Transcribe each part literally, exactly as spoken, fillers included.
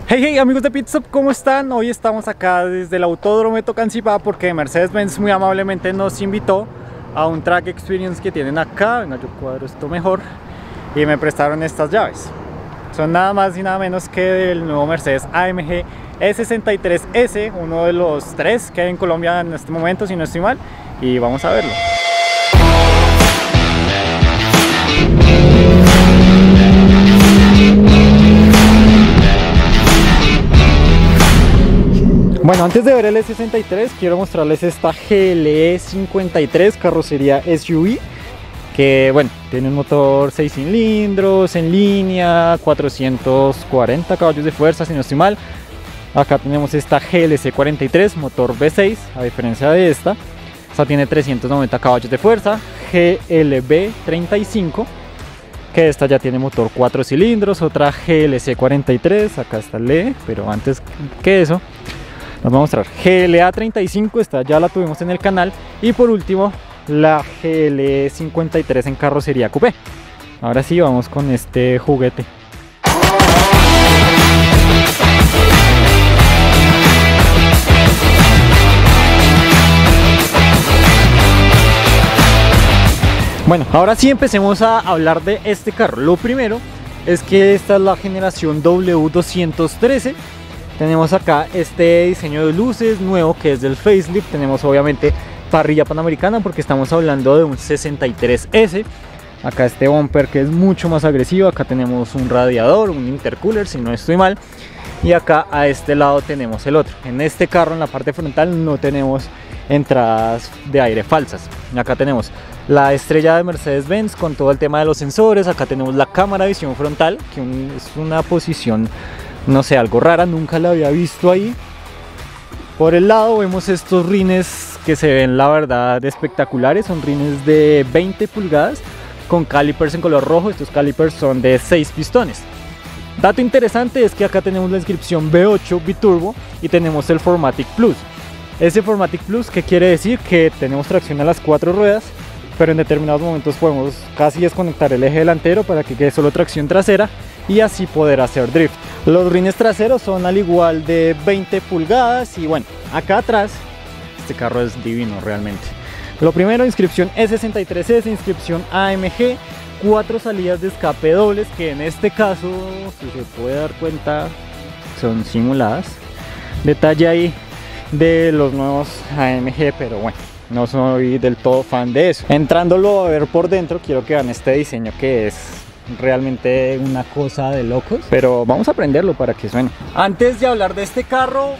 Hey, hey amigos de Pit Stop, ¿cómo están? Hoy estamos acá desde el Autódromo de Tocancipá porque Mercedes-Benz muy amablemente nos invitó a un track experience que tienen acá. Venga, yo cuadro esto mejor. Y me prestaron estas llaves. Son nada más y nada menos que del nuevo Mercedes A M G E sesenta y tres S, uno de los tres que hay en Colombia en este momento, si no estoy mal. Y vamos a verlo. Bueno, antes de ver el E sesenta y tres, quiero mostrarles esta G L E cincuenta y tres, carrocería S U V, que bueno, tiene un motor seis cilindros, en línea, cuatrocientos cuarenta caballos de fuerza, si no estoy mal. Acá tenemos esta G L C cuarenta y tres, motor V seis, a diferencia de esta. Esta tiene trescientos noventa caballos de fuerza. G L B treinta y cinco, que esta ya tiene motor cuatro cilindros. Otra G L C cuarenta y tres, acá está el E, pero antes que eso nos va a mostrar G L A treinta y cinco, esta ya la tuvimos en el canal. Y por último la G L E cincuenta y tres en carrocería coupé. Ahora sí, vamos con este juguete. Bueno, ahora sí empecemos a hablar de este carro. Lo primero es que esta es la generación W doscientos trece. Tenemos acá este diseño de luces nuevo que es del facelift. Tenemos obviamente parrilla panamericana porque estamos hablando de un sesenta y tres S. Acá este bumper que es mucho más agresivo. Acá tenemos un radiador, un intercooler si no estoy mal. Y acá a este lado tenemos el otro. En este carro, en la parte frontal, no tenemos entradas de aire falsas. Acá tenemos la estrella de Mercedes-Benz con todo el tema de los sensores. Acá tenemos la cámara de visión frontal, que un, es una posición, no sé, algo rara, nunca la había visto ahí. Por el lado vemos estos rines que se ven la verdad espectaculares. Son rines de veinte pulgadas con calipers en color rojo. Estos calipers son de seis pistones. Dato interesante es que acá tenemos la inscripción V ocho Biturbo y tenemos el cuatro matic Plus. Ese cuatro matic Plus, ¿qué quiere decir? Que tenemos tracción a las cuatro ruedas, pero en determinados momentos podemos casi desconectar el eje delantero para que quede solo tracción trasera y así poder hacer drift. Los rines traseros son al igual de veinte pulgadas y bueno, acá atrás este carro es divino realmente. Lo primero, inscripción E sesenta y tres S, inscripción A M G, cuatro salidas de escape dobles que en este caso, si se puede dar cuenta, son simuladas. Detalle ahí de los nuevos A M G, pero bueno, no soy del todo fan de eso. Entrándolo a ver por dentro, quiero que vean este diseño que es realmente una cosa de locos, pero vamos a prenderlo para que suene. Antes de hablar de este carro,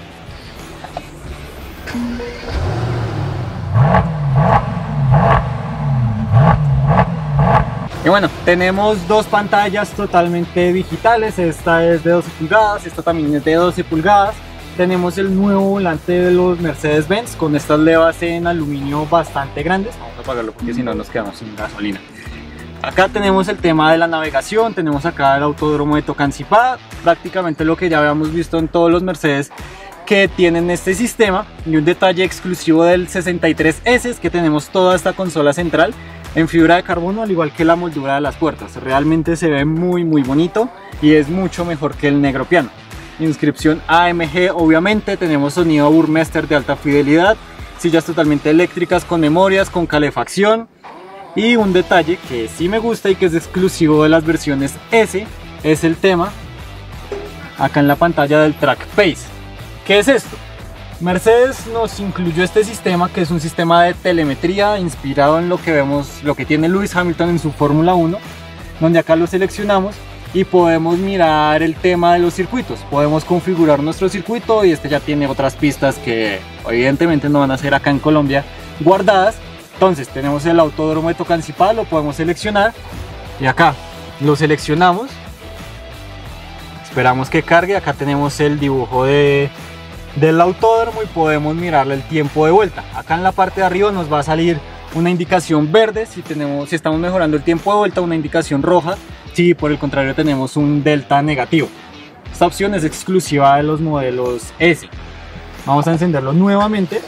y bueno, tenemos dos pantallas totalmente digitales. Esta es de doce pulgadas, esta también es de doce pulgadas. Tenemos el nuevo volante de los Mercedes-Benz con estas levas en aluminio bastante grandes. Vamos a apagarlo porque si no nos quedamos sin gasolina. Acá tenemos el tema de la navegación, tenemos acá el Autódromo de Tocancipá, prácticamente lo que ya habíamos visto en todos los Mercedes que tienen este sistema. Y un detalle exclusivo del sesenta y tres S es que tenemos toda esta consola central en fibra de carbono, al igual que la moldura de las puertas. Realmente se ve muy muy bonito y es mucho mejor que el negro piano. Inscripción A M G, obviamente. Tenemos sonido Burmester de alta fidelidad, sillas totalmente eléctricas con memorias, con calefacción. Y un detalle que sí me gusta y que es exclusivo de las versiones S es el tema acá en la pantalla del Track Pace. ¿Qué es esto? Mercedes nos incluyó este sistema, que es un sistema de telemetría inspirado en lo que vemos, lo que tiene Lewis Hamilton en su Fórmula uno, donde acá lo seleccionamos y podemos mirar el tema de los circuitos. Podemos configurar nuestro circuito y este ya tiene otras pistas que evidentemente no van a ser acá en Colombia guardadas. Entonces tenemos el Autódromo de Tocancipá, lo podemos seleccionar y acá lo seleccionamos. Esperamos que cargue. Acá tenemos el dibujo de, del autódromo y podemos mirarle el tiempo de vuelta. Acá en la parte de arriba nos va a salir una indicación verde si, tenemos, si estamos mejorando el tiempo de vuelta, una indicación roja si por el contrario tenemos un delta negativo. Esta opción es exclusiva de los modelos S. Vamos a encenderlo nuevamente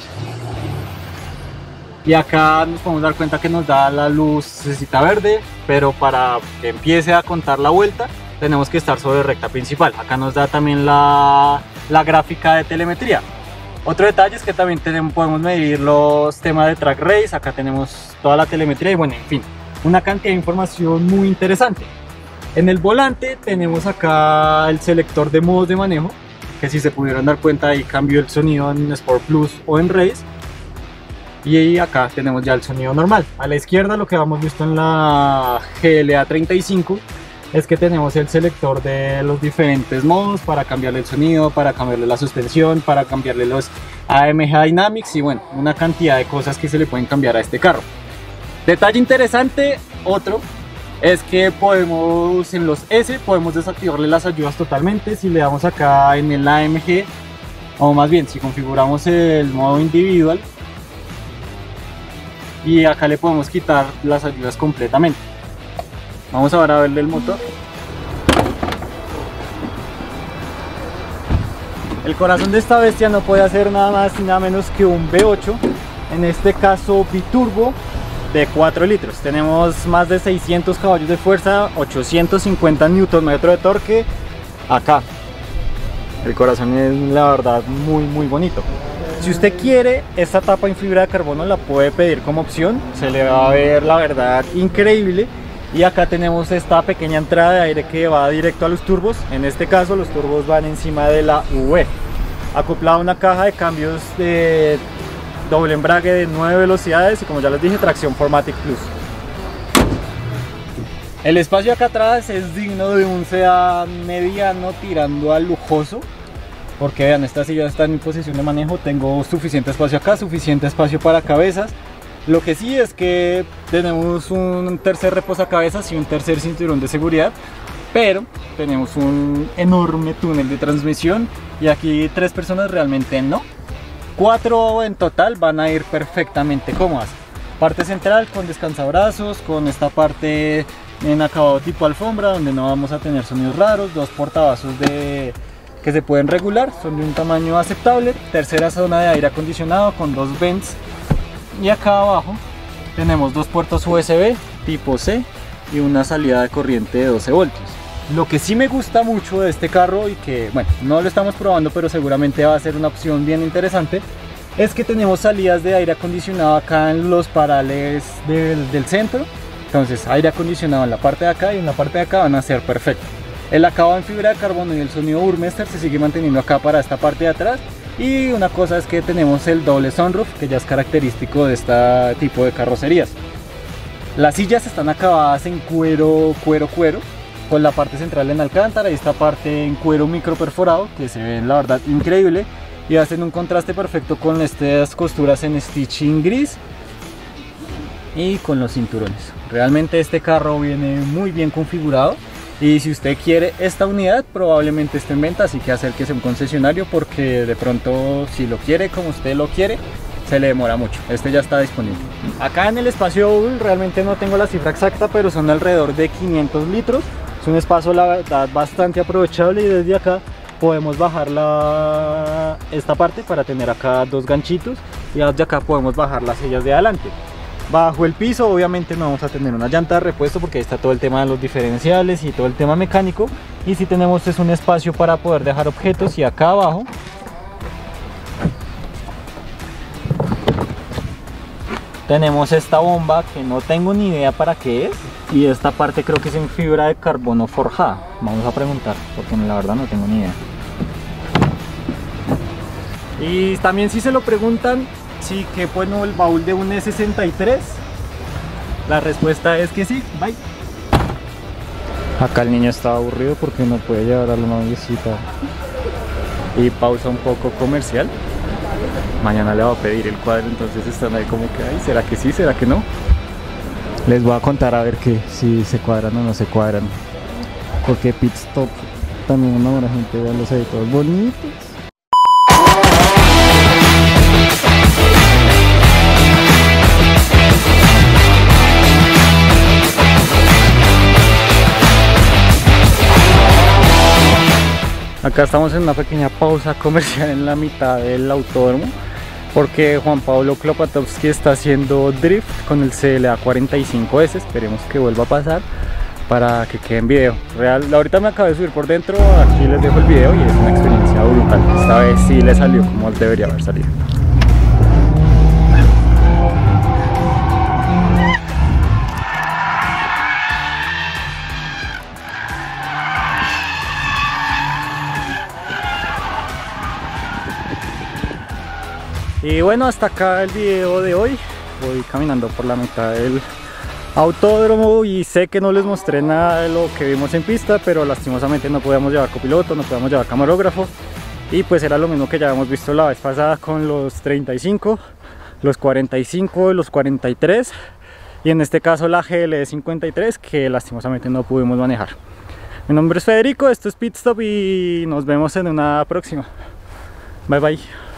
y acá nos podemos dar cuenta que nos da la lucecita verde, pero para que empiece a contar la vuelta tenemos que estar sobre recta principal. Acá nos da también la, la gráfica de telemetría. Otro detalle es que también tenemos, podemos medir los temas de track race. Acá tenemos toda la telemetría y bueno, en fin, una cantidad de información muy interesante. En el volante tenemos acá el selector de modos de manejo, que si se pudieran dar cuenta ahí cambio el sonido en Sport Plus o en Race. Y acá tenemos ya el sonido normal. A la izquierda, lo que hemos visto en la G L A treinta y cinco es que tenemos el selector de los diferentes modos para cambiarle el sonido, para cambiarle la suspensión, para cambiarle los A M G Dynamics y bueno, una cantidad de cosas que se le pueden cambiar a este carro. Detalle interesante, otro, es que podemos en los S podemos desactivarle las ayudas totalmente. Si le damos acá en el A M G, o más bien si configuramos el modo individual, y acá le podemos quitar las ayudas completamente. Vamos ahora a verle el motor. El corazón de esta bestia no puede hacer nada más y nada menos que un V ocho, en este caso biturbo de cuatro litros. Tenemos más de seiscientos caballos de fuerza, ochocientos cincuenta newton metros de torque. Acá el corazón es la verdad muy muy bonito. Si usted quiere, esta tapa en fibra de carbono la puede pedir como opción, se le va a ver la verdad increíble. Y acá tenemos esta pequeña entrada de aire que va directo a los turbos. En este caso los turbos van encima de la V. Acoplada a una caja de cambios de doble embrague de nueve velocidades y como ya les dije, tracción cuatro matic Plus. El espacio acá atrás es digno de un sedán mediano tirando al lujoso. Porque vean, esta silla está en posición de manejo, tengo suficiente espacio acá, suficiente espacio para cabezas. Lo que sí es que tenemos un tercer reposacabezas y un tercer cinturón de seguridad, pero tenemos un enorme túnel de transmisión y aquí tres personas realmente no. Cuatro en total van a ir perfectamente cómodas. Parte central con descansabrazos, con esta parte en acabado tipo alfombra donde no vamos a tener sonidos raros, dos portavasos de... que se pueden regular, son de un tamaño aceptable. Tercera zona de aire acondicionado con dos vents y acá abajo tenemos dos puertos U S B tipo C y una salida de corriente de doce voltios. Lo que sí me gusta mucho de este carro y que bueno, no lo estamos probando pero seguramente va a ser una opción bien interesante, es que tenemos salidas de aire acondicionado acá en los parales del, del centro. Entonces aire acondicionado en la parte de acá y en la parte de acá van a ser perfectos. El acabado en fibra de carbono y el sonido Burmester se sigue manteniendo acá para esta parte de atrás. Y una cosa es que tenemos el doble sunroof, que ya es característico de este tipo de carrocerías. Las sillas están acabadas en cuero, cuero, cuero, con la parte central en alcántara y esta parte en cuero micro perforado, que se ven la verdad increíble y hacen un contraste perfecto con estas costuras en stitching gris y con los cinturones. Realmente este carro viene muy bien configurado. Y si usted quiere esta unidad, probablemente esté en venta, así que acérquese a un concesionario porque de pronto si lo quiere como usted lo quiere, se le demora mucho. Este ya está disponible. Acá en el espacio realmente no tengo la cifra exacta, pero son alrededor de quinientos litros. Es un espacio la verdad bastante aprovechable y desde acá podemos bajar la, esta parte para tener acá dos ganchitos y desde acá podemos bajar las sillas de adelante. Bajo el piso obviamente no vamos a tener una llanta de repuesto porque ahí está todo el tema de los diferenciales y todo el tema mecánico. Y si tenemos es un espacio para poder dejar objetos y acá abajo tenemos esta bomba que no tengo ni idea para qué es. Y esta parte creo que es en fibra de carbono forjada. Vamos a preguntar porque la verdad no tengo ni idea. Y también si se lo preguntan, sí, que bueno el baúl de un E sesenta y tres. La respuesta es que sí. Bye. Acá el niño está aburrido porque no puede llevar a la noviecita. Y pausa un poco comercial. Mañana le va a pedir el cuadro, entonces están ahí como que, ay, ¿será que sí? ¿Será que no? Les voy a contar a ver que si se cuadran o no se cuadran. Porque Pit Stop también una buena gente, vean los editores bonitos. Acá estamos en una pequeña pausa comercial en la mitad del autódromo porque Juan Pablo Klopatowski está haciendo drift con el C L A cuarenta y cinco S, esperemos que vuelva a pasar, para que quede en video real. Ahorita me acabé de subir por dentro, aquí les dejo el video y es una experiencia brutal. Esta vez sí le salió como debería haber salido. Y bueno, hasta acá el video de hoy. Voy caminando por la mitad del autódromo y sé que no les mostré nada de lo que vimos en pista, pero lastimosamente no podíamos llevar copiloto, no podíamos llevar camarógrafo, y pues era lo mismo que ya habíamos visto la vez pasada con los treinta y cinco, los cuarenta y cinco, los cuarenta y tres, y en este caso la G L E cincuenta y tres, que lastimosamente no pudimos manejar. Mi nombre es Federico, esto es Pit Stop y nos vemos en una próxima. Bye bye.